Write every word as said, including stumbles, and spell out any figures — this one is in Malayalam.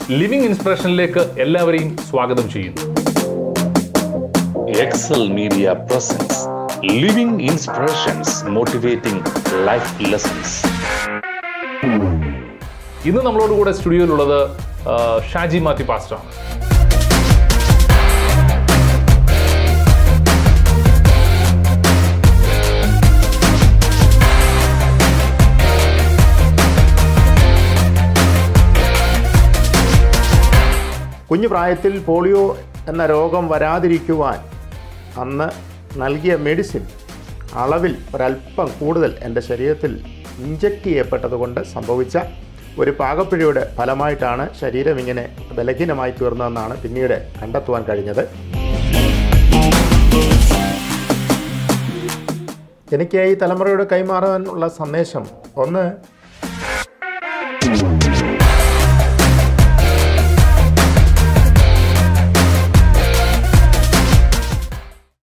ലിവിംഗ് ഇൻസ്പിറേഷനിലേക്ക് എല്ലാവരെയും സ്വാഗതം ചെയ്യുന്നു. Excel Media presents Living Inspirations motivating life lessons. ഇന്ന് നമ്മളോടുകൂടെ സ്റ്റുഡിയോയിലുള്ളത് ഷാജി മാത്യു പാസ്റ്ററാണ്. കുഞ്ഞു പ്രായത്തിൽ പോളിയോ എന്ന രോഗം വരാതിരിക്കുവാൻ അന്ന് നൽകിയ മെഡിസിൻ അളവിൽ ഒരല്പം കൂടുതൽ എൻ്റെ ശരീരത്തിൽ ഇഞ്ചക്റ്റ് ചെയ്യപ്പെട്ടതുകൊണ്ട് സംഭവിച്ച ഒരു പാകപ്പിഴയുടെ ഫലമായിട്ടാണ് ശരീരം ഇങ്ങനെ ബലഹീനമായി തീർന്നതെന്നാണ് പിന്നീട് കണ്ടെത്തുവാൻ കഴിഞ്ഞത്. എനിക്ക് ഈ തലമുറയുടെ കൈമാറാനുള്ള സന്ദേശം ഒന്ന്,